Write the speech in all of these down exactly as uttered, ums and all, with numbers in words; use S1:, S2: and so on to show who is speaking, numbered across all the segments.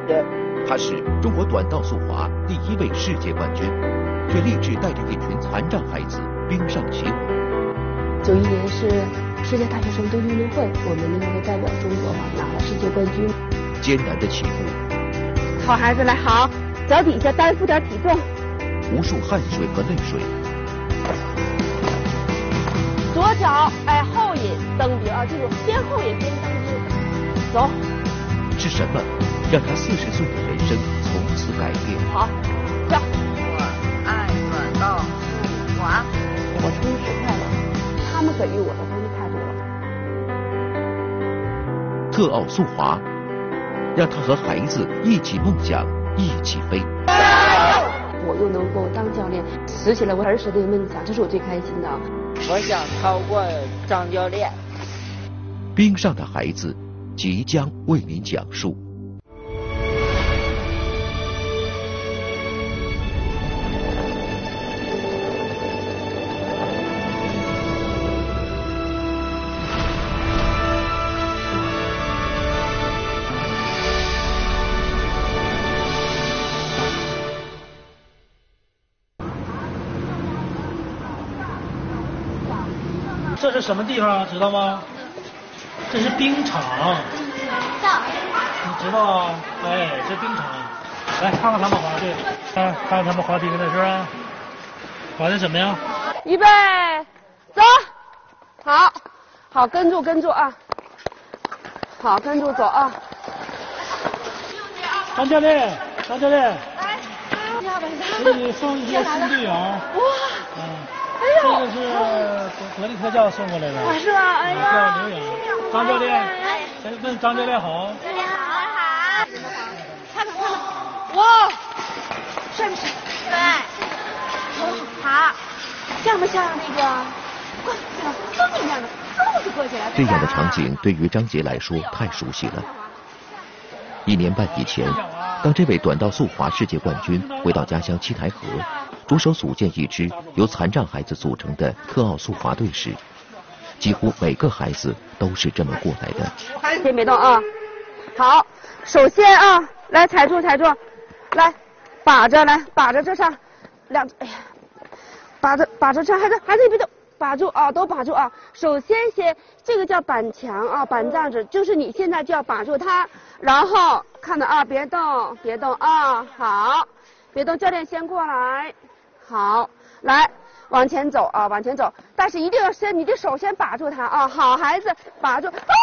S1: 他是中国短道速滑第一位世界冠军，却立志带着一群残障孩子冰上起舞。
S2: 九一年是世界大学生冬季运动会，我们那个代表中国拿了世界冠军。
S1: 艰难的起步，
S2: 好孩子来，好，脚底下担负点体重。
S1: 无数汗水和泪水。
S2: 左脚哎后引蹬直啊，记住边后引边蹬直。走。
S1: 是什么让他四十岁的人生从此改变？
S2: 好，跳。
S3: 我爱短道速滑。
S2: 我充实快乐，他们给予我的东西太多了。
S1: 特奥速滑，让他和孩子一起梦想，一起飞。
S2: 我又能够当教练，实现了我儿时的梦想，这是我最开心的。
S3: 我想超过张教练。
S1: 冰上的孩子即将为您讲述。
S4: 这是什么地方知道吗？这是冰场。你知道啊？哎，这冰场。来看看他们滑的，看看他们滑冰的是吧？滑的怎么样？
S2: 预备，走。好，好，跟住跟住啊。好，跟住走啊。
S4: 张教练，张教练。给你送一些新队员。哇。嗯。这个是格力特教送过来的。
S2: 啊，是吗？哎呀。
S4: 叫刘颖。张教练，先问张教练好。
S2: 教练好，好。看看看看，哇，帅不帅？
S5: 对。好。
S2: 像不像那个？快，都那样的，都是过去了。
S1: 这样的场景对于张杰来说太熟悉了。一年半以前，当这位短道速滑世界冠军回到家乡七台河，着手组建一支由残障孩子组成的特奥速滑队时，几乎每个孩子都是这么过来的。
S2: 先别动啊！好，首先啊，来踩住踩住，来把着来把着这上两，哎呀，把着把着这孩子孩子你别动，把住啊，都把住啊！首先先这个叫板墙啊，板架子，就是你现在就要把住它，然后看着啊，别动别动啊，好，别动，教练先过来，好，来。往前走啊，往前走，但是一定要先，你的手先把住它啊，好孩子，把住，哦、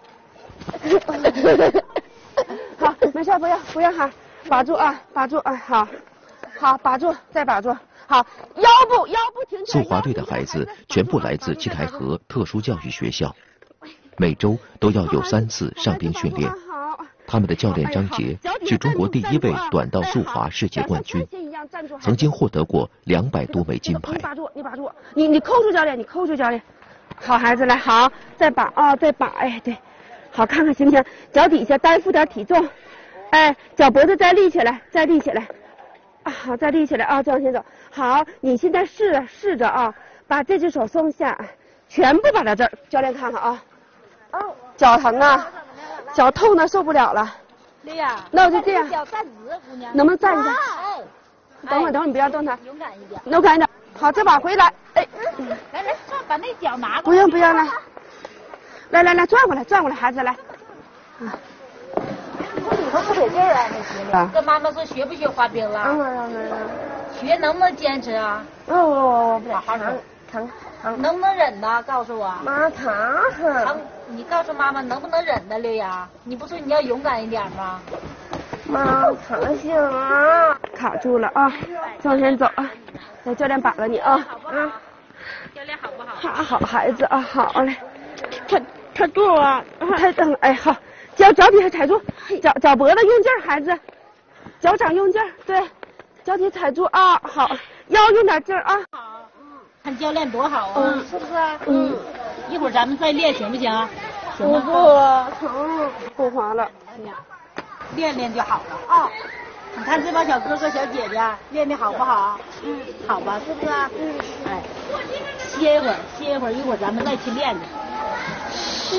S2: 好，没事，不要不要喊，把住啊，把住，哎，好，好，把住，再把住，好，腰部腰部挺起来。
S1: 速滑队的孩子全部来自七台河特殊教育学校，每周都要有三次上冰训练。他们的教练张杰是中国第一位短道速滑世界冠军，曾经获得过两百多枚金牌。
S2: 你把住，你把住，你你扣住教练，你扣住教练。好孩子来，好，再把啊，再把，哎对，好看看行不行？脚底下担负点体重，哎，脚脖子再立起来，再立起来，啊好，再立起来啊，再往前走。好，你现在试试着啊，把这只手松下，全部把到这儿，教练看看啊。哦，脚疼啊。脚痛的受不了了，
S5: 对呀，
S2: 那我就这样，
S5: 脚站直，姑娘，
S2: 能不能站一下？
S5: 哎，
S2: 等会儿，等会儿，你不要动它，
S5: 勇敢一点，
S2: 勇敢一点。好，这把回来，哎，
S5: 来来，转，把那脚拿过来。
S2: 不用不用了，来来来，转过来，转过来，孩子来。
S5: 啊，你头不得劲儿啊，那学跟妈妈说学不学滑冰了？学能不能坚持啊？
S2: 哦，不
S5: 好好说。
S2: 疼
S5: 疼，能不能忍呢？告诉我。
S2: 妈疼
S5: 疼，你告诉妈妈能不能忍呢？刘洋，你不说你要勇敢一点吗？
S2: 妈疼醒了，卡住了啊！往前走啊！来，教练把着你啊！
S5: 嗯。教练好不好？
S2: 好，好孩子啊，好嘞。他他住啊，太疼了，哎好，脚脚底下踩住，脚脚脖子用劲儿，孩子，脚掌用劲儿，对，脚底踩住啊，好，腰用点劲儿啊。
S5: 好。看教练多好啊，嗯、是不是？嗯，一会儿咱们再练行不行？行
S2: 不不疼，不滑了。
S5: 哎呀，练练就好了啊、哦！你看这帮小哥哥小姐姐练的好不好？嗯，好吧，是不是？嗯，哎，歇一会儿，歇一会儿，一会儿咱们再去练去。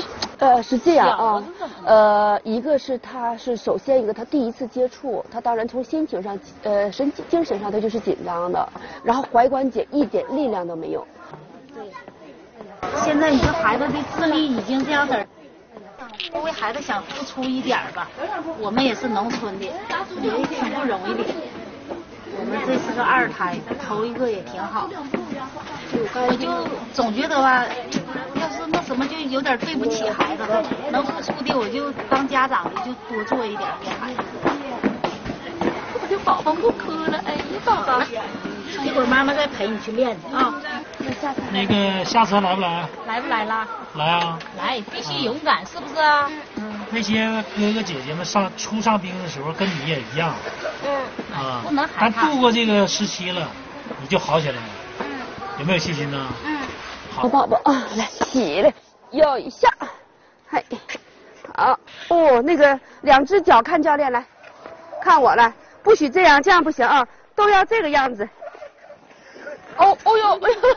S2: 呃，是这样啊，呃，一个是他是首先一个他第一次接触，他当然从心情上，呃，神经精神上他就是紧张的，然后踝关节一点力量都没有。
S5: 对，现在你这孩子的智力已经这样式儿，为孩子想付出一点吧，我们也是农村的，也挺不容易的。我们这是个二胎，头一个也挺好。我就总觉得吧，要是那什么就有点对不起孩子了。能付出的我就当家长的就多做一点给孩子。我的宝宝不哭了，哎呀，宝宝，一会儿妈妈再陪你去练去啊。
S4: 那个下车来不来？
S5: 来不来啦？
S4: 来啊！
S5: 来，必须勇敢，是不是啊？
S4: 嗯。那些哥哥姐姐们上初上兵的时候跟你也一样。
S5: 嗯。
S4: 啊。
S5: 不能害怕。
S4: 但度过这个时期了，你就好起来了。嗯。有没有信心呢？
S5: 嗯。
S2: 好，宝宝啊，来起来，摇一下，嘿，好哦，那个两只脚看教练来，看我来，不许这样，这样不行啊，都要这个样子。哦，哦呦，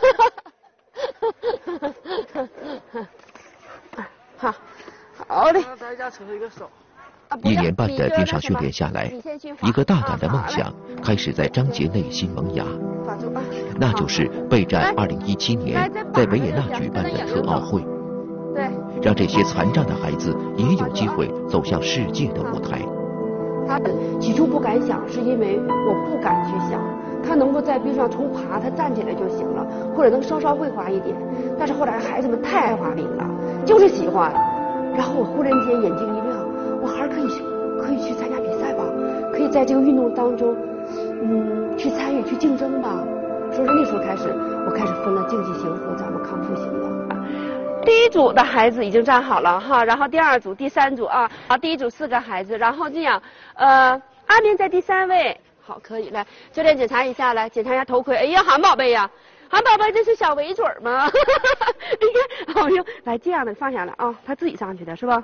S2: 好，好嘞。
S1: 一年半的盯上训练下来，一个大胆的梦想开始在张杰内心萌芽，那就是备战二零一七年在维也纳举办的特奥会，
S2: 对，
S1: 让这些残障的孩子也有机会走向世界的舞台。
S2: 他起初不敢想，是因为我不敢去想，他能够在冰上重爬，他站起来就行了，或者能稍稍会滑一点。但是后来孩子们太爱滑冰了，就是喜欢。然后我忽然间眼睛一亮，我还是可以去，可以去参加比赛吧，可以在这个运动当中，嗯，去参与、去竞争吧。所以说那时候开始，我开始分了竞技型和咱们康复型的。第一组的孩子已经站好了哈，然后第二组、第三组啊，啊，第一组四个孩子，然后这样，呃，阿明在第三位，好，可以来，教练检查一下，来检查一下头盔，哎呀，韩宝贝呀，韩宝贝这是小围嘴吗？你看，哎呦，来这样的放下来啊，他自己上去的是吧？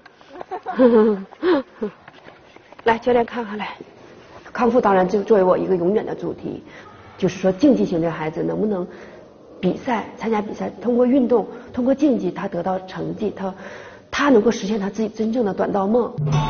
S2: 来，教练看看来，康复当然就作为我一个永远的主题，就是说竞技型的孩子能不能比赛参加比赛，通过运动，通过竞技，他得到成绩，他他能够实现他自己真正的短道梦。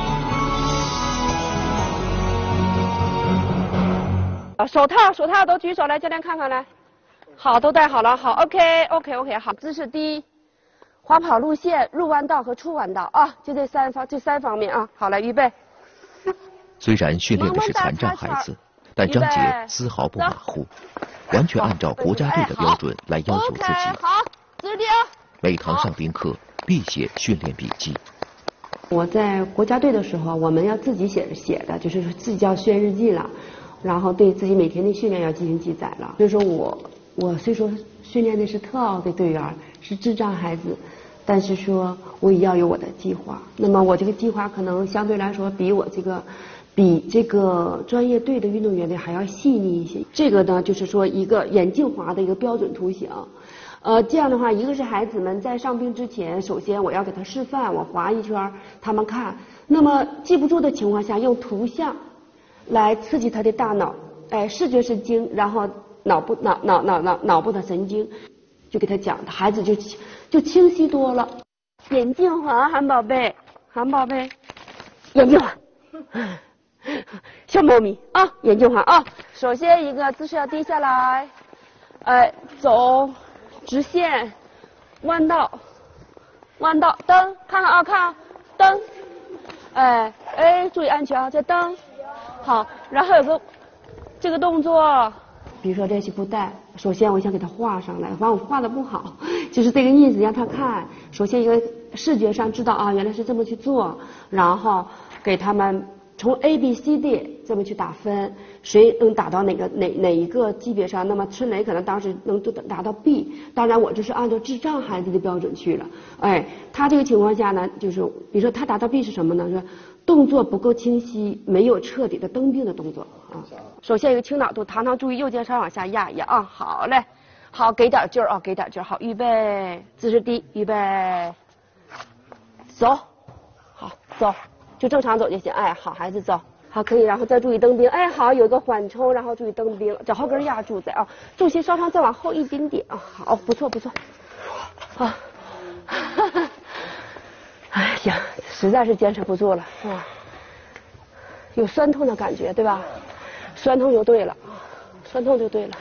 S2: 手套手套都举手来，教练看看来，好，都戴好了，好 ，OK OK OK， 好，姿势第一，滑跑路线、入弯道和出弯道啊，就这三方这三方面啊，好，来预备。
S1: 虽然训练的是残障孩子，但张杰丝毫不马虎，完全按照国家队的标准来要求自己。
S2: 好，姿势第二。
S1: 每堂上宾课必写训练笔记。
S2: 我在国家队的时候，我们要自己写着写的，就是自己叫训练日记了，然后对自己每天的训练要进行记载了。所以说我我虽说训练的是特奥的队员，是智障孩子，但是说我也要有我的计划。那么我这个计划可能相对来说比我这个。比这个专业队的运动员呢还要细腻一些。这个呢，就是说一个眼镜滑的一个标准图形。呃，这样的话，一个是孩子们在上冰之前，首先我要给他示范，我滑一圈，他们看。那么记不住的情况下，用图像来刺激他的大脑，哎，视觉神经，然后脑部脑脑脑脑脑部的神经，就给他讲，孩子就就清晰多了。眼镜滑，韩宝贝，韩宝贝，眼镜滑。小猫咪啊，眼睛滑啊！首先一个姿势要低下来，哎，走直线，弯道，弯道，蹬，看看啊，看啊，蹬，哎哎，注意安全啊，再蹬，好，然后有个这个动作，比如说练习布带，首先我想给他画上来，反正我画的不好，就是这个意思让他看。首先一个视觉上知道啊，原来是这么去做，然后给他们。从 A B C D 这么去打分，谁能打到哪个哪哪一个级别上？那么春雷可能当时能达到 B， 当然我就是按照智障孩子的标准去了。哎，他这个情况下呢，就是比如说他达到 B 是什么呢？说动作不够清晰，没有彻底的蹬冰的动作啊。首先一个倾倒度，堂堂注意右肩稍往下压一压啊。好嘞，好，给点劲儿啊，给点劲儿。好，预备，姿势低，预备，走，好，走。就正常走就行，哎，好，孩子走，好，可以，然后再注意蹬冰，哎，好，有个缓冲，然后注意蹬冰，脚后跟压住在啊，重心稍稍再往后一丁点啊，好，不错不错，好， 行，实在是坚持不住了，是吧？有酸痛的感觉，对吧？酸痛就对了，酸痛就对了。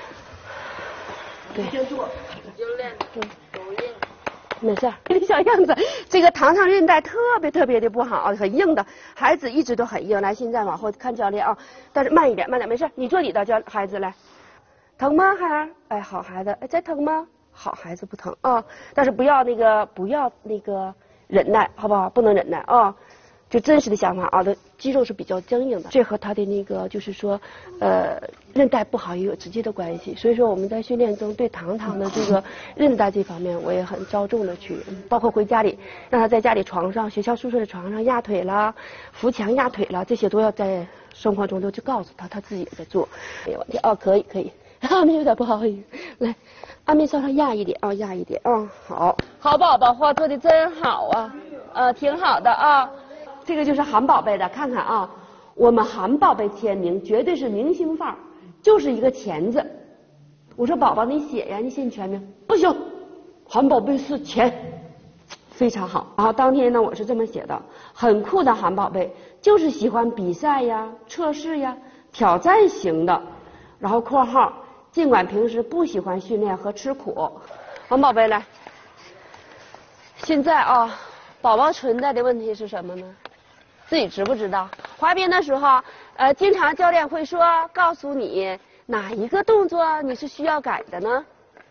S2: 对。先做，就练嗯抖音。没事，你小样子，这个糖糖韧带特别特别的不好，很硬的，孩子一直都很硬。来，现在往后看教练啊，但是慢一点，慢点，没事，你坐你的教孩子来。疼吗，孩儿？哎，好孩子，哎，再疼吗？好孩子不疼啊，但是不要那个不要那个忍耐，好不好？不能忍耐啊。就真实的想法啊，的肌肉是比较僵硬的，这和他的那个就是说，呃，韧带不好也有直接的关系。所以说我们在训练中对糖糖的这个韧带这方面，我也很着重的去，包括回家里让他在家里床上、学校宿舍的床上压腿啦、扶墙压腿啦，这些都要在生活中都去告诉他，他自己也在做。没有问题哦，可以可以。阿明有点不好意思，来，阿明稍稍压一点啊，压一点啊，好，好宝宝话做的真好啊，呃，挺好的啊。这个就是韩宝贝的，看看啊，我们韩宝贝签名绝对是明星范儿，就是一个钱字。我说宝宝你写呀，你写你全名，不行，韩宝贝是钱，非常好。然后当天呢，我是这么写的，很酷的韩宝贝，就是喜欢比赛呀、测试呀、挑战型的。然后括号，尽管平时不喜欢训练和吃苦。韩宝贝来，现在啊，宝宝存在的问题是什么呢？自己知不知道？滑冰的时候，呃，经常教练会说，告诉你哪一个动作你是需要改的呢？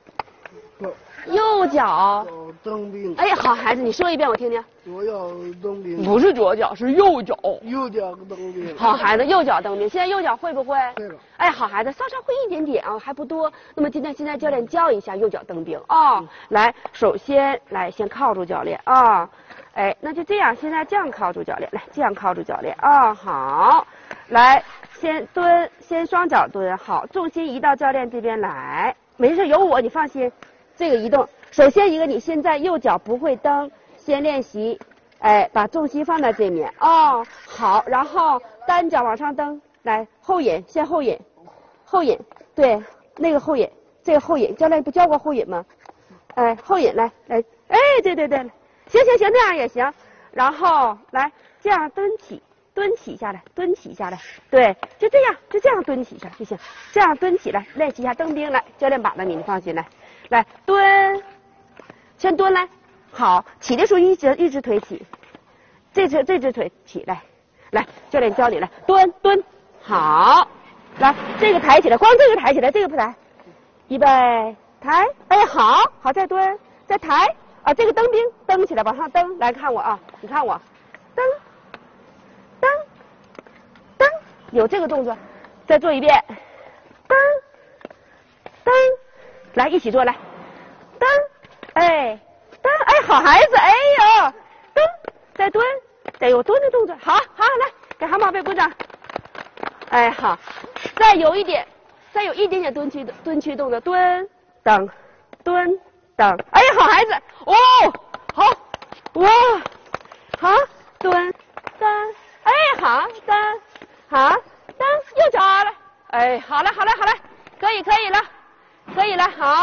S2: 右脚。
S6: 蹬冰。
S2: 哎，好孩子，你说一遍我听听。
S6: 左脚蹬冰。
S2: 不是左脚，是右脚。
S6: 右脚蹬冰。
S2: 好孩子，右脚蹬冰。现在右脚会不会？
S6: 会了。
S2: 哎，好孩子，稍稍会一点点啊，还不多。那么今天现在教练教一下右脚蹬冰啊、哦。来，首先来先靠住教练啊。哦哎，那就这样，现在这样靠住教练，来这样靠住教练啊、哦，好，来先蹲，先双脚蹲，好，重心移到教练这边来，没事，有我，你放心。这个移动，首先一个，你现在右脚不会蹬，先练习，哎，把重心放在这面哦，好，然后单脚往上蹬，来后引，先后引，后引，对，那个后引，这个后引，教练不教过后引吗？哎，后引来来，哎，对对对。行行行，那样也行。然后来这样蹲起，蹲起下来，蹲起下来，对，就这样，就这样蹲起下就行。这样蹲起来，练习一下蹬冰来，教练把着你，你放心来，来蹲，先蹲来，好，起的时候一只一只腿起，这只这只腿起来，来，教练教你来蹲蹲，好，来这个抬起来，光这个抬起来，这个不抬，预备抬，哎，好好再蹲，再抬。啊，这个蹬冰蹬起来，往上蹬，来看我啊，你看我，蹬，蹬，蹬，有这个动作，再做一遍，蹬，蹬，来一起做来，蹬，哎，蹬，哎，好孩子，哎呦，蹬，再蹲，得有蹲的动作，好，好，来给韩宝贝鼓掌，哎，好，再有一点，再有一点点蹲区蹲区动作，蹲，蹬，蹲。蹬，哎呀，好孩子，哦，好，哇，好，蹲，蹬，哎，好，蹬，好，蹬，右脚了，哎，好了，好了，好了，可以，可以了，可以了，好。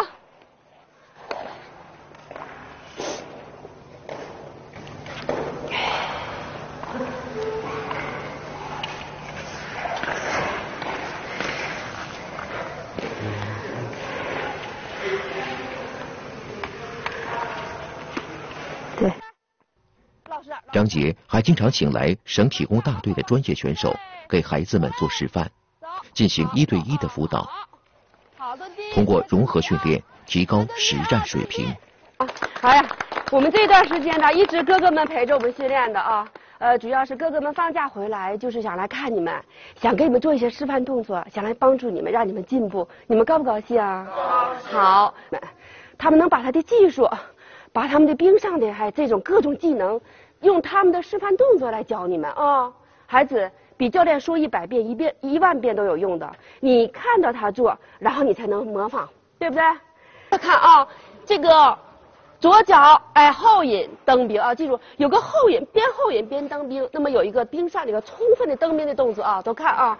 S2: 对，
S1: 张杰还经常请来省体工大队的专业选手，给孩子们做示范，进行一对一的辅导，通过融合训练提高实战水平。
S2: 啊，好呀，我们这段时间呢，一直哥哥们陪着我们训练的啊，呃，主要是哥哥们放假回来，就是想来看你们，想给你们做一些示范动作，想来帮助你们，让你们进步，你们高不高兴啊？好，他们能把他的技术。把他们的冰上的还这种各种技能，用他们的示范动作来教你们啊、哦！孩子比教练说一百遍、一遍、一万遍都有用的。你看到他做，然后你才能模仿，对不对？再看啊，这个左脚哎后引蹬冰啊，记住有个后引，边后引边蹬冰，那么有一个冰上的一个充分的蹬冰的动作啊，都看啊。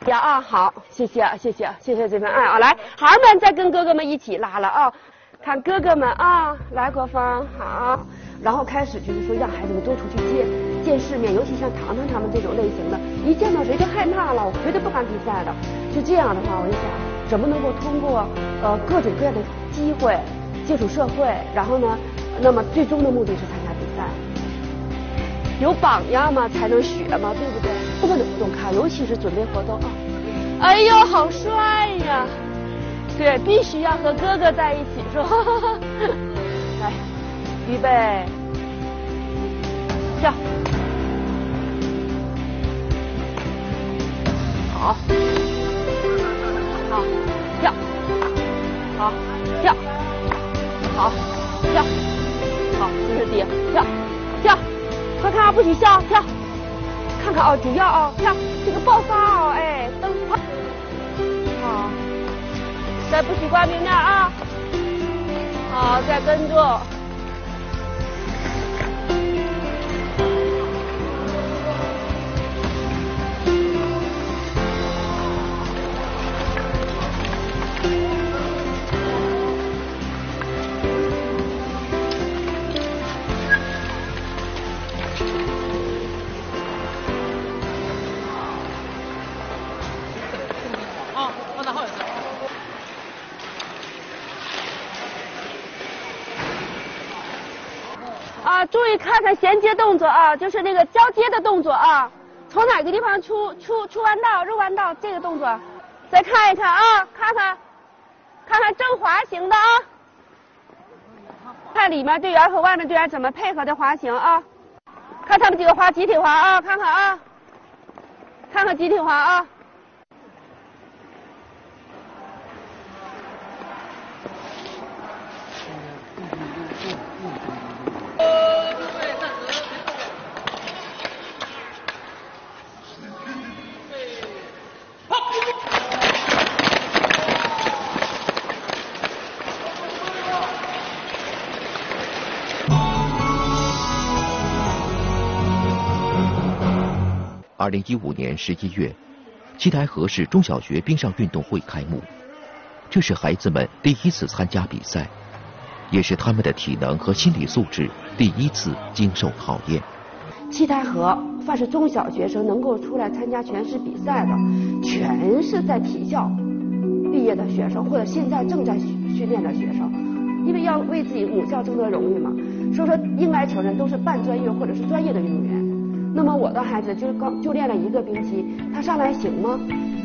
S2: 呀啊，好，谢谢谢谢谢谢这份爱啊！来，孩儿们再跟哥哥们一起拉了啊！看哥哥们啊，来国芳好，然后开始就是说让孩子们多出去见见世面，尤其像糖糖他们这种类型的，一见到谁就害怕了，我绝对不敢比赛的。就这样的话，我就想怎么能够通过呃各种各样的机会接触社会，然后呢，那么最终的目的是参加比赛。有榜样嘛，才能学嘛，对不对？多么的活动看，尤其是准备活动啊！哎呦，好帅呀！对，必须要和哥哥在一起，是吧？来，预备，跳，好，好，跳，好，跳，好，跳，好，这是底，跳，跳。快看啊，不许笑，跳！看看啊，主要啊，跳！这个爆发啊，哎，灯泡，好，再不许挂冰面啊，好，再跟住。啊，注意看看衔接动作啊，就是那个交接的动作啊，从哪个地方出出出弯道入弯道这个动作，再看一看啊，看看，看看正滑行的啊，看里面队员和外面队员怎么配合的滑行啊，看他们几个滑集体滑啊，看看啊，看看集体滑啊。
S1: 二零一五年十一月，七台河市中小学冰上运动会开幕，这是孩子们第一次参加比赛，也是他们的体能和心理素质第一次经受考验。
S2: 七台河凡是中小学生能够出来参加全市比赛的，全是在体校毕业的学生，或者现在正在训练的学生，因为要为自己母校争得荣誉嘛，所以说应该承认都是半专业或者是专业的运动员。那么我的孩子就刚就练了一个冰期，他上来行吗？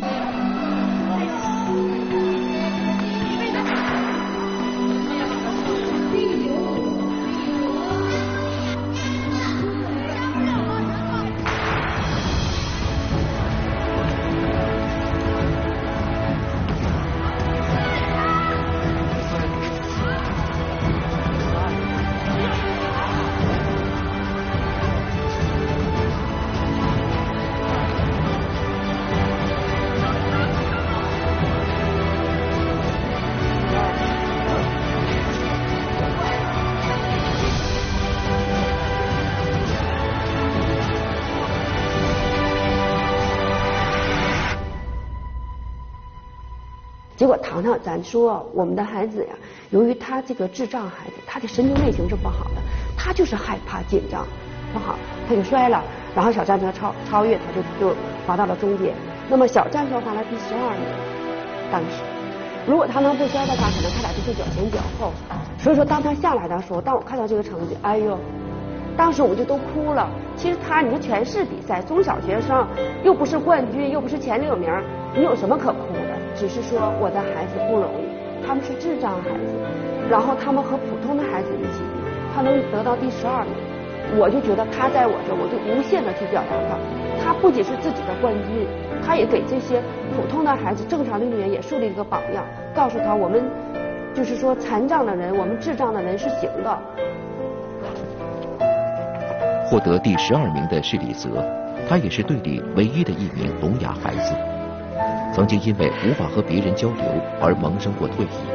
S2: 结果糖糖，咱说我们的孩子呀，由于他这个智障孩子，他的神经类型是不好的，他就是害怕紧张，不好，他就摔了，然后小战车超超越他就就滑到了终点。那么小战车滑了第十二名，当时如果他能不摔的话，可能他俩就是脚前脚后。所以说当他下来的时候，当我看到这个成绩，哎呦，当时我就都哭了。其实他，你说全市比赛，中小学生又不是冠军，又不是前六名，你有什么可哭的？只是说我的孩子不容易，他们是智障孩子，然后他们和普通的孩子一起比，他能得到第十二名，我就觉得他在我这，我就无限的去表扬他。他不仅是自己的冠军，他也给这些普通的孩子、正常的运动员也树立一个榜样，告诉他我们就是说残障的人，我们智障的人是行的。
S1: 获得第十二名的是李泽，他也是队里唯一的一名聋哑孩子，曾经因为无法和别人交流而萌生过退役。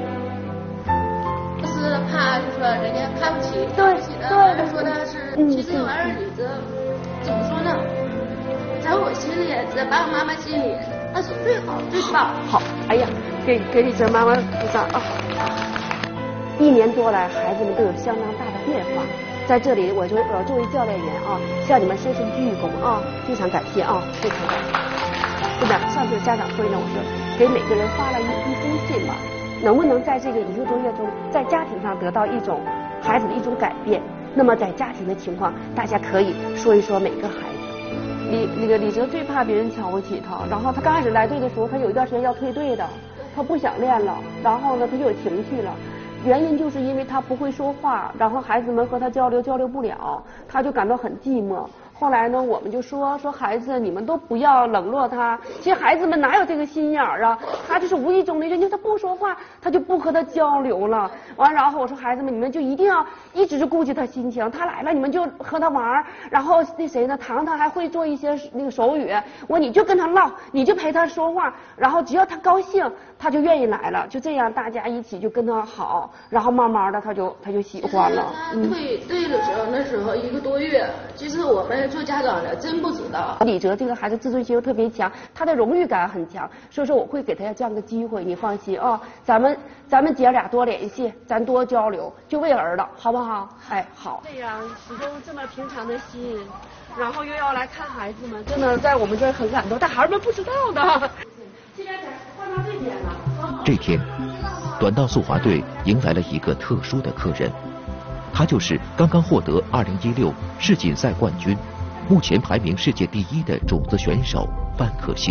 S7: 就是怕，就说人家看不起，
S2: 对
S7: 看不起的，
S2: 对，
S7: 说他是，
S2: 嗯、
S7: 其实这玩意儿，你这怎么说呢？在我心里，在爸爸妈妈心里。 那是最好最棒。
S2: 好，哎呀，给给李哲妈妈鼓掌啊！一年多来，孩子们都有相当大的变化。在这里，我就我作为教练员啊，向你们深深鞠一躬啊，非常感谢啊，非常感谢。是的，上次家长会呢，我说给每个人发了一一封信嘛，能不能在这个一个多月中，在家庭上得到一种孩子的一种改变？那么在家庭的情况，大家可以说一说每个孩子。李那个李哲最怕别人瞧不起他，然后他刚开始来队的时候，他有一段时间要退队的，他不想练了，然后呢他就有情绪了。原因就是因为他不会说话，然后孩子们和他交流交流不了，他就感到很寂寞。后来呢，我们就说说孩子，你们都不要冷落他。其实孩子们哪有这个心眼儿啊？他就是无意中的，人家他不说话，他就不和他交流了。完，然后我说孩子们，你们就一定要一直是顾及他心情。他来了，你们就和他玩。然后那谁呢？糖糖还会做一些那个手语，我你就跟他唠，你就陪他说话。然后只要他高兴，他就愿意来了。就这样，大家一起就跟他好，然后慢慢的他就他就喜欢了。
S7: 他退队的时候，那时候一个多月，其实我们做家长的真不知道。
S2: 李哲这个孩子自尊心又特别强，他的荣誉感很强，所以说我会给他这样的机会，你放心啊、哦，咱们咱们姐俩多联系，咱多交流，就为儿子，好不好？哎，好。这样始终这么平常的心，然后又要来看孩子们，真的在我们这儿很感动，但孩子们不知道的。现在在换到这边了。
S1: 这天，短道速滑队迎来了一个特殊的客人，他就是刚刚获得二零一六世锦赛冠军，目前排名世界第一的种子选手范可新。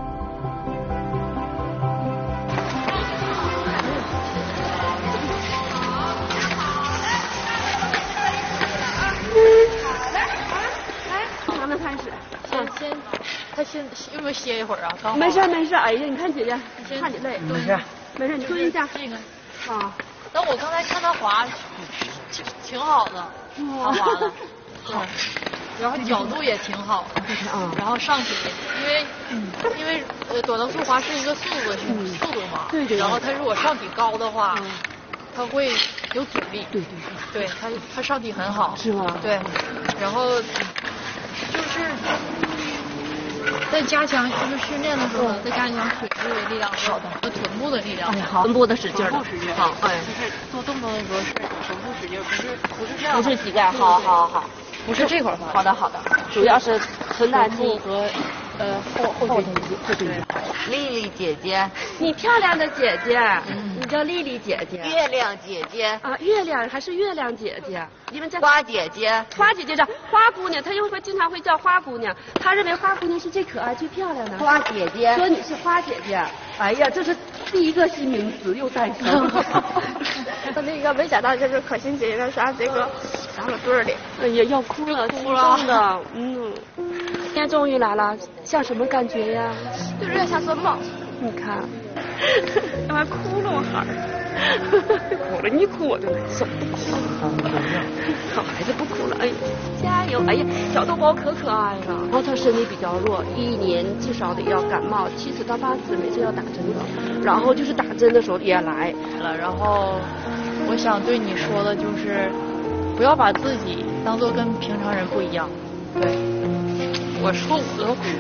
S2: 咱们开始，
S8: 先先，他先用不用歇一会儿啊？刚好
S2: 没事没事，哎呀，你看姐姐，怕你累，
S8: 没事
S2: 没事，你蹲一下。
S8: 这个
S2: 啊，
S8: 但我刚才看他滑，挺挺好的，他滑的，对，然后角度也挺好的，然后上去，因为因为呃短道速滑是一个速度性速度嘛，
S2: 对对，
S8: 然后他如果上体高的话，他会有阻力，
S2: 对对
S8: 对，对他他上体很好，
S2: 是吗？
S8: 对，然后就是在加强就是训练的时候，再加强腿部的力量，好的，和臀部的力量，
S2: 哎好，臀部的使劲儿，
S8: 臀部使劲儿，
S2: 好，哎，
S8: 就是做动作的时候是臀部使劲儿，不是不是这样，
S2: 不是膝盖，好好好，
S8: 不是这块儿发，
S2: 好的好的，主要是臀大肌
S8: 和呃后后腿肌，后腿肌。
S3: 丽丽姐姐，
S2: 你漂亮的姐姐，嗯、你叫丽丽姐姐。
S3: 月亮姐姐
S2: 啊，月亮还是月亮姐姐？你们叫
S3: 花姐姐，
S2: 花姐姐叫花姑娘，她又会经常会叫花姑娘，她认为花姑娘是最可爱、最漂亮的。
S3: 花姐姐，
S2: 说你是花姐姐，哎呀，这是第一个新名词又诞生。
S9: 那个没想到就是可心姐姐啥这个上了队里，
S2: 哎呀，要哭了，哭了的，嗯。今天终于来了，像什么感觉呀？
S9: 就有点像做梦。
S2: 你看，干嘛哭了我孩儿？哭了你哭我就难受，不哭了。好孩子不哭了，哎呀，加油！哎呀，小豆包可可爱了。然后他身体比较弱，一年至少得要感冒七次到八次，每次要打针的。然后就是打针的时候也来
S8: 了。然后我想对你说的就是，不要把自己当做跟平常人不一样。对。我说我的苦，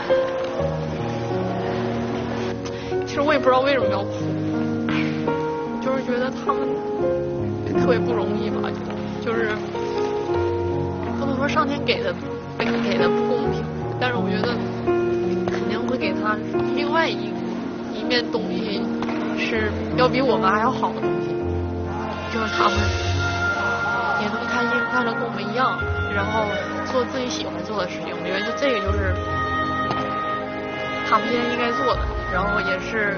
S8: 其实我也不知道为什么要哭，就是觉得他们特别不容易吧，就就是不能说上天给的给的不公平，但是我觉得肯定会给他另外一一面东西，是要比我们还要好的东西，就是他们也能开心快乐跟我们一样，然后做自己喜欢做的事情，我觉得就这个就是他们现在应该做的，然后也是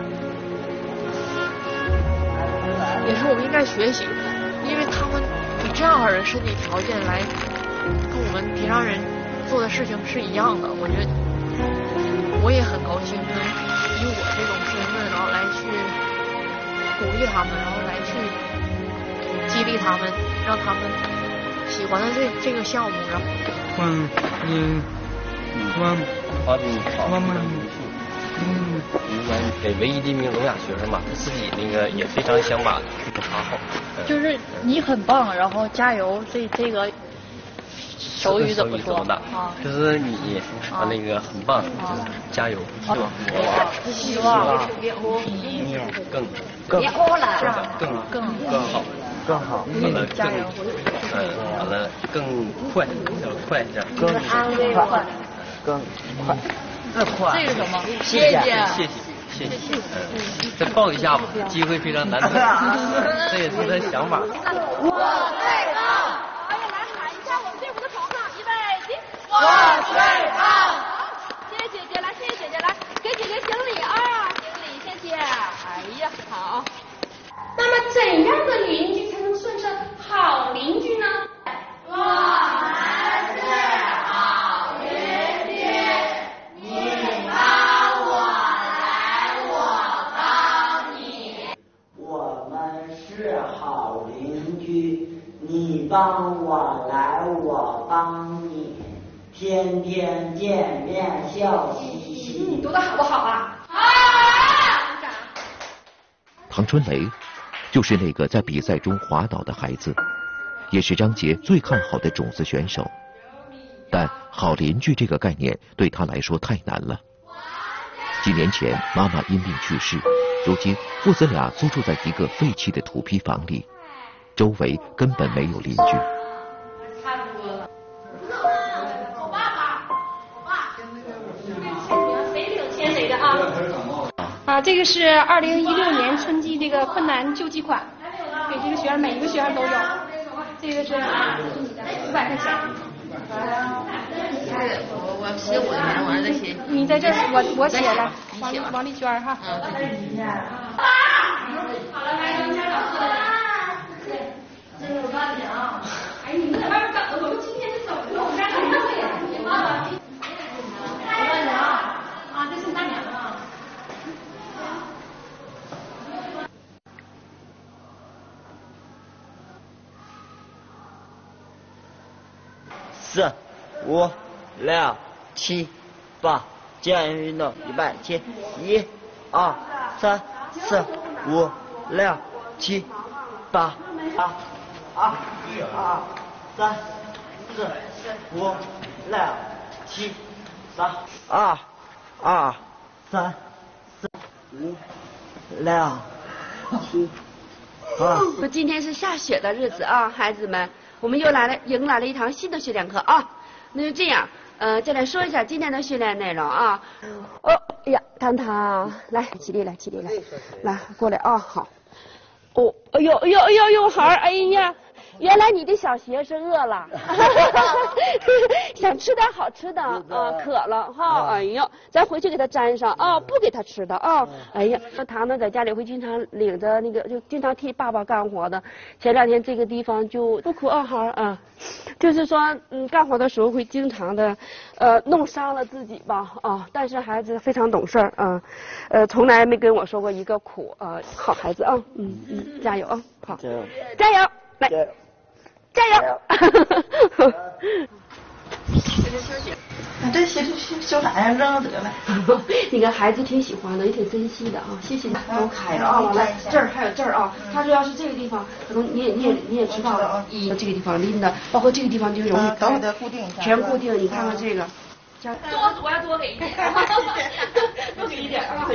S8: 也是我们应该学习的，因为他们以这样的身体条件来跟我们平常人做的事情是一样的，我觉得我也很高兴能以我这种身份，然后来去鼓励他们，然后来去激励他们，让他们喜欢的这这个项目，然后。
S10: 嗯嗯，我
S11: 华斌好，
S10: 我们
S11: 嗯，我们给唯一的一名聋哑学生嘛，他自己那个也非常想把爬好。
S8: 就是你很棒，然后加油，这这个手语怎么说？
S11: 啊，就是你啊那个很棒，就是加油，希望我
S5: 希望
S11: 你更
S5: 更
S11: 更
S8: 更
S11: 更好。
S10: 更好，
S11: 完了更，嗯，完了更快，要快一点，
S5: 更快，
S10: 更快，
S5: 更快。
S8: 这是什么？
S5: 谢谢，
S11: 谢谢，谢谢。嗯，再报一下吧，机会非常难得，这也是他的想法。
S9: 我最棒！哎呀，来喊一下我们队伍的口号，预备起！
S12: 我最棒！
S9: 谢谢姐姐，来，谢谢姐姐，来给姐姐行礼啊，行礼，谢谢。哎呀，好。
S12: 那么怎样的邻居才能算是好邻居呢？
S9: 我们是好邻居，你帮我来，我帮你。
S13: 我们是好邻居，你帮我来，我帮你，天天见面笑嘻嘻。
S12: 你读的好不好啊？
S9: 好。
S1: 唐春雷就是那个在比赛中滑倒的孩子，也是张杰最看好的种子选手。但好邻居这个概念对他来说太难了。几年前妈妈因病去世，如今父子俩租住在一个废弃的土坯房里，周围根本没有邻居。
S12: 差不多了。
S9: 我爸爸，我爸。
S12: 谁领先谁的啊？啊，这个是二零一六年春季这个困难救济款，给这个学生每一个学生都有。这个是五百块钱。
S3: 我我写我的名，我儿子写。
S12: 你在这儿，我我写了，王王丽娟哈。
S3: 嗯。
S12: 好了，来，大家老师。这是我爸你啊。哎，你们在外面等着，我们今天是走的，我们家开会呀。我爸爸。大娘啊，这是大娘啊。
S13: 四、五、六、七、八，健运运动预备起，一、二、三、四、五、六、七、八，八，啊，一、二、三、四、五、六、七、八，二、二、三、四、五、六、七、八。
S2: 说今天是下雪的日子啊，孩子们。我们又来了，迎来了一堂新的训练课啊。那就这样，呃，再来说一下今天的训练内容啊。哦，哎呀，糖糖，来起立来，起立来，来过来啊，好。哦，哎呦，哎呦，哎呦，呦孩儿，哎呀，原来你的小鞋是饿了，想吃点好吃的啊，渴了哈。哎呦，咱回去给他粘上啊，不给他吃的啊。哎呀，那糖糖在家里会经常领着那个，就经常替爸爸干活的。前两天这个地方就不哭啊，孩儿啊，就是说嗯，干活的时候会经常的呃弄伤了自己吧啊，但是孩子非常懂事啊，呃，从来没跟我说过一个苦啊，好孩子啊，嗯嗯，加油啊，好，加油，加油，来。加油！
S3: 这鞋修修啥呀？扔了得了。
S2: 那个孩子挺喜欢的，也挺珍惜的啊。谢谢你，都开了啊。来，这儿还有这儿啊。他说要是这个地方，可能你也你也你也知道了，这个地方拎的，包括这个地方就容易
S3: 都给它固定一下。
S2: 全固定，你看看这个。
S9: 多，我要多给一点。
S2: 多给一点啊。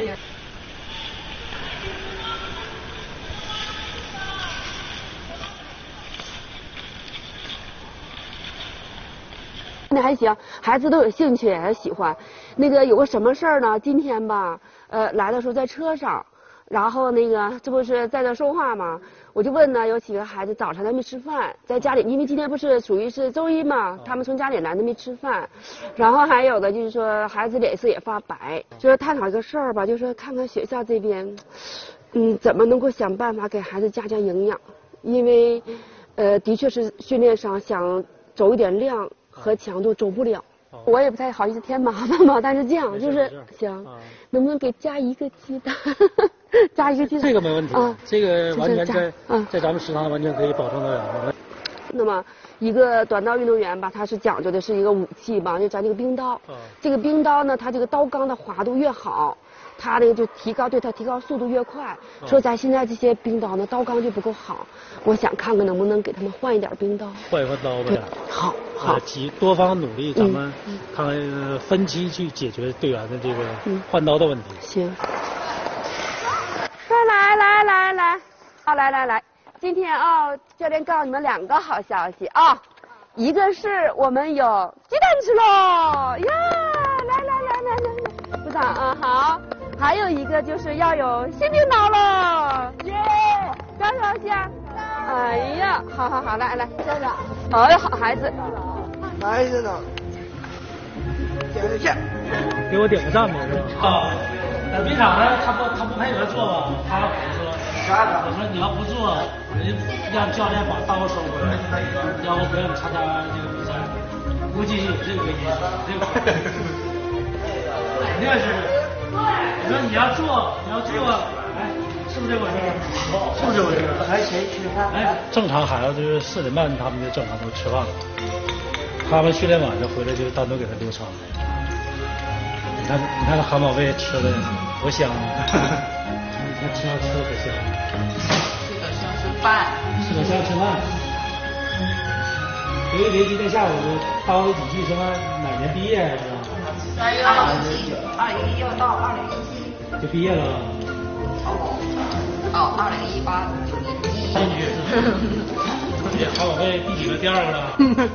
S2: 那还行，孩子都有兴趣，也喜欢。那个有个什么事儿呢？今天吧，呃，来的时候在车上，然后那个这不是在这说话吗？我就问呢，有几个孩子早晨还没吃饭，在家里，因为今天不是属于是周一嘛，他们从家里来的没吃饭。然后还有的就是说孩子脸色也发白，就是探讨一个事儿吧，就是说看看学校这边，嗯，怎么能够想办法给孩子加加营养，因为，呃，的确是训练上想走一点量。和强度走不了，我也不太好意思添麻烦嘛。但是这样就是行，能不能给加一个鸡蛋？加一个鸡蛋，
S4: 这个没问题啊，这个完全在在咱们食堂完全可以保证得了。
S2: 那么一个短道运动员吧，他是讲究的是一个武器吧，就咱这个冰刀。
S4: 嗯、
S2: 这个冰刀呢，它这个刀钢的滑度越好，它那个就提高，对它提高速度越快。嗯、说咱现在这些冰刀呢，刀钢就不够好，我想看看能不能给他们换一点冰刀。
S4: 换一换刀呗。
S2: 好，好。
S4: 呃，几多方努力，咱们看看分期去解决队员的这个换刀的问题。
S2: 嗯、行。来来来来，啊来来来。今天啊、哦，教练告诉你们两个好消息啊、哦，一个是我们有鸡蛋吃喽，呀，来来来来来，鼓掌啊，好，还有一个就是要有新冰刀喽，耶，高不高兴？哎呀，好好好，来来，校长，好哟，好孩子，
S6: 孩子呢？点个赞，
S4: 给我点个赞吧，啊，那队长呢？他不他不配合做吧？他说。我说你要不做，人让教练把刀收回来，要不不让你参加这个比赛，估计有这个意思，对吧？肯定是。我说你要做，你要做，哎，是不是这回事？是不是这回事？
S13: 还谁吃饭？
S4: 哎，正常孩子就是四点半，他们就正常都吃饭了。他们训练晚上回来就单独给他留餐。你看，你看韩宝贝吃的多香啊！你看吃上吃的可香。
S3: 吃个香吃饭，
S4: 吃个香吃饭。刘一林今天下午当了几句什么哪年毕业是吧？
S3: 二零一七，二零一六到二零一七
S4: 就毕业了。
S3: 哦，二零一八九年一。
S4: 三局是。韩宝贝第几个？第二个了。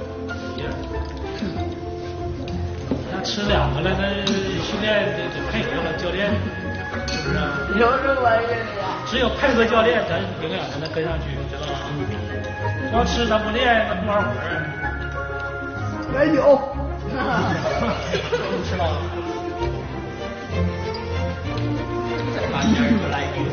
S4: 那吃两个了，那训练得得配合了教练。是不是啊？
S3: 有这玩意儿呀？
S4: 只有配合教练，咱营养才能跟上去，知道吗？光吃咱不练，那不玩活儿。
S6: 来酒。
S4: 吃了。
S13: 半点就来酒。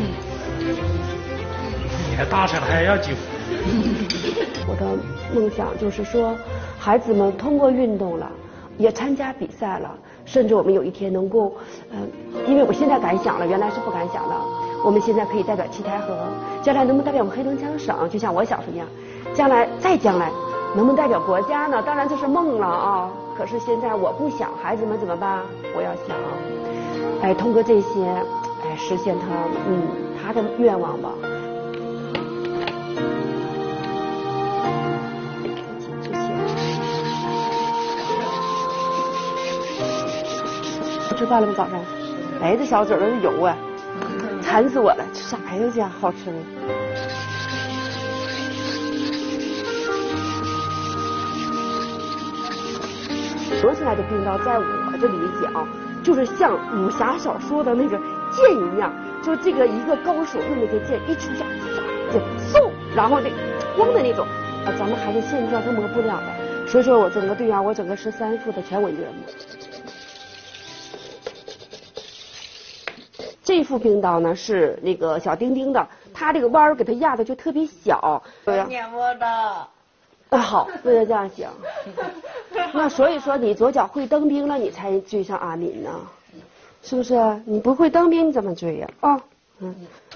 S4: 你还大声还要酒？
S2: 我的梦想就是说，孩子们通过运动了，也参加比赛了。甚至我们有一天能够，嗯、呃，因为我现在敢想了，原来是不敢想的。我们现在可以代表七台河，将来能不能代表我们黑龙江省？就像我小时候一样，将来再将来能不能代表国家呢？当然这是梦了啊！可是现在我不想，孩子们怎么办？我要想，哎，通过这些，哎，实现他嗯他的愿望吧。吃饭了吗？早上？哎，这小嘴都是油啊，馋死我了！吃啥呀？这好吃的。说起来的冰刀，在我这里讲，就是像武侠小说的那个剑一样，就这个一个高手用那个剑一直下，就嗖，然后那咣的那种，啊，咱们孩子现在是磨不了的。所以说我整个队员，我整个十三副的全我一个人磨。这副冰刀呢是那个小丁丁的，它这个弯儿给它压的就特别小。
S3: 黏膜的。
S2: 啊，好，为了这样想。那所以说你左脚会蹬冰了，你才追上阿敏呢，是不是？你不会蹬冰你怎么追呀？啊、哦，嗯。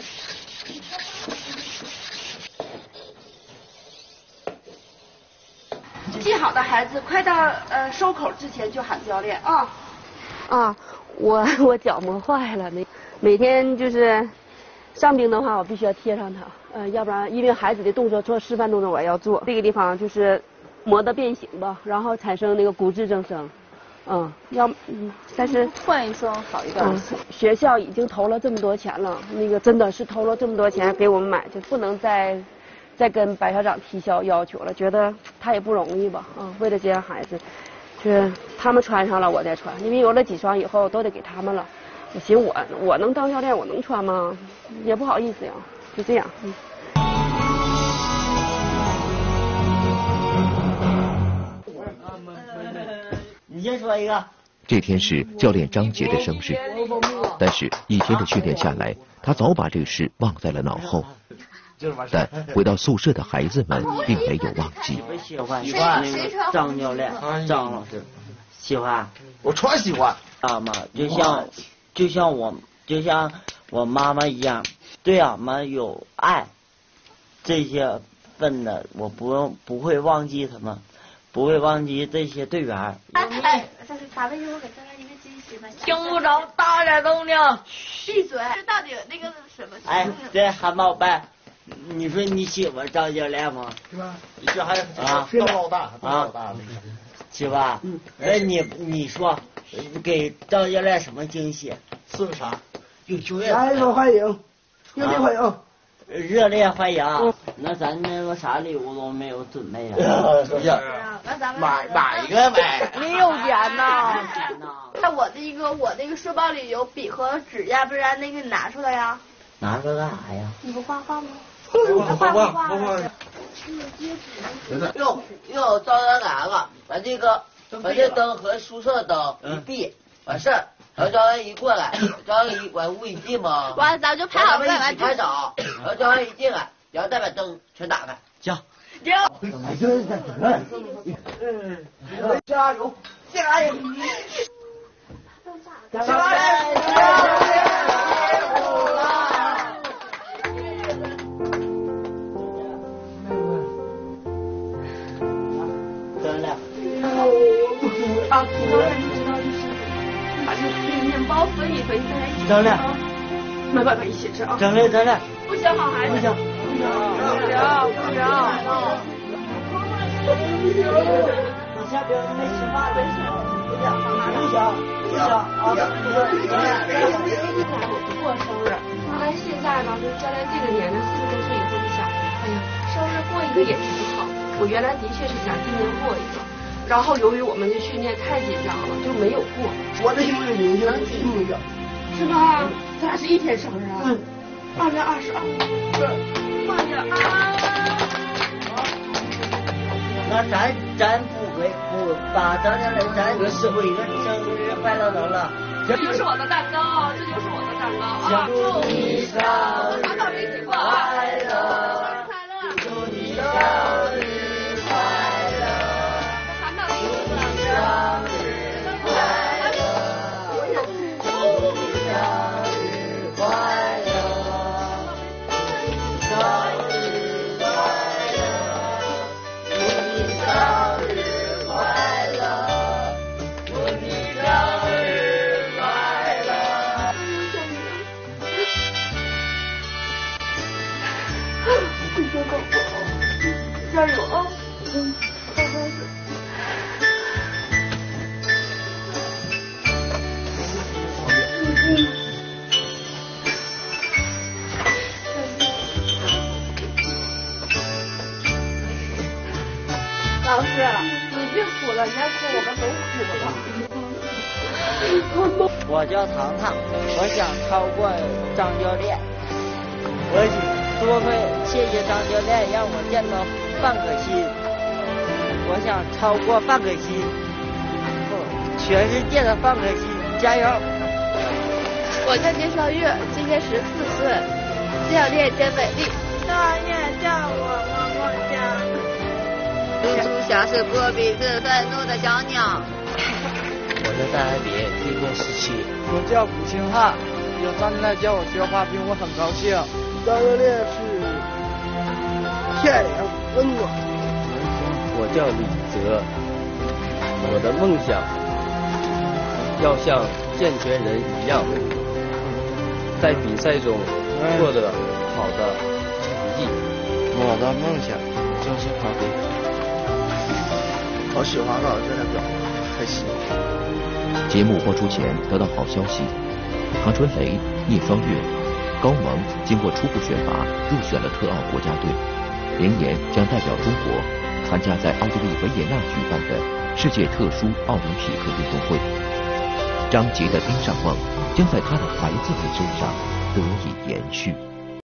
S2: 记好的孩子，快到呃收口之前就喊教练啊。啊，我我脚磨坏了，那每天就是上冰的话，我必须要贴上它，呃，要不然因为孩子的动作做示范动作我要做，这个地方就是磨得变形吧，然后产生那个骨质增生，嗯，要嗯，但是
S3: 换一双好一点。
S2: 嗯，学校已经投了这么多钱了，那个真的是投了这么多钱给我们买，就不能再再跟白校长提消要求了，觉得他也不容易吧，啊、嗯，为了这些孩子。是他们穿上了，我再穿，因为有了几双以后都得给他们了。我寻我我能当教练，我能穿吗？也不好意思呀，就这样。嗯、
S13: 你先说一个。
S1: 这天是教练张杰的生日，但是一天的训练下来，他早把这个事忘在了脑后。但回到宿舍的孩子们并没有忘记。
S13: 喜欢喜欢那个张教练，张老师，喜欢，
S6: 我超喜欢
S13: 啊嘛，就像就像我就像我妈妈一样，对俺们有爱，这些分的，我不用不会忘记他们，不会忘记这些队员。
S9: 哎哎，这是打完以后给大家一个惊喜吧。
S3: 听不着，大点动静。
S9: 闭嘴！这到底那个什么？
S13: 哎，这韩宝贝，你说你喜欢张教练吗？
S6: 是吧？
S14: 这还
S13: 啊，
S14: 高老大，高老大那个。
S13: 是吧？嗯。那你你说，给张教练什么惊喜？
S14: 是个啥？有球员。
S6: 来一个欢迎，热烈欢迎。
S13: 热烈欢迎！那咱那个啥礼物都没有准备呀？
S9: 那咱们
S14: 买买一个呗。
S7: 没有钱呐。那我那个我那个书包里有笔和纸呀，不然那个你拿出来呀。
S13: 拿出来干啥呀？
S9: 你不画画吗？
S14: 画画画画画。
S3: 哟哟，招人来了，把这个把这灯和宿舍灯一闭，完事儿。然后招人一过来，招人一管屋一进嘛，
S7: 完咱就排好队
S3: 完拍照，然后招人一进来，然后再把灯全打开，
S13: 行。
S3: 行。
S6: 加油！加油！加油！
S13: 真的。
S9: 啊，把这个面包分一分，大家一起吃。
S13: 张亮，
S9: 没办法，一起吃啊。
S13: 张亮，张亮。
S9: 不行，好孩子。
S13: 不行，
S9: 不行，不行，不行。
S13: 你下边没吃饭没事，不行，不行，不行啊！
S9: 过生日，但是现在呢，就是教练这个年龄，四十多岁以后就想，哎呀，生日过一个也挺好。我原来的确是想今年过一个。然后由于我们的训练太紧张了，就没有过。
S6: 我的生日明天录一个，
S9: 是吧？咱俩是一天生日啊。嗯。二月二十二。是。二月二。
S13: 那咱咱不会不把张教练咱给回个生日快乐能了。
S9: 这就是我的蛋糕，这就是我的蛋糕啊！祝你生日快乐！祝你生日快乐！加油啊！嗯，好孩子。老师，你别哭了，你要哭我们都哭了。
S13: 我叫糖糖，我想超过张教练。我多亏谢谢张教练，让我见到范可新。我想超过范可新，全世界的范可新，加油！
S7: 我叫聂少月，今年十四岁，教练真美丽。
S15: 教练叫我么么哒。
S3: 猪猪侠是波比是愤怒的小鸟。
S11: 我叫戴爱别，今年十七。
S10: 我叫古清汉，有张教练教我学滑冰，我很高兴。
S6: 张教练是天凉温暖。
S11: 我叫李泽，我的梦想要像健全人一样，在比赛中获得好的成绩。
S10: 我的梦想就是滑冰。
S6: 我喜欢老教练表，开心。
S1: 节目播出前得到好消息，唐春雷、聂双月、高萌经过初步选拔，入选了特奥国家队，明年将代表中国参加在奥地利维也纳举办的世界特殊奥林匹克运动会。张杰的冰上梦将在他的孩子们身上得以延续。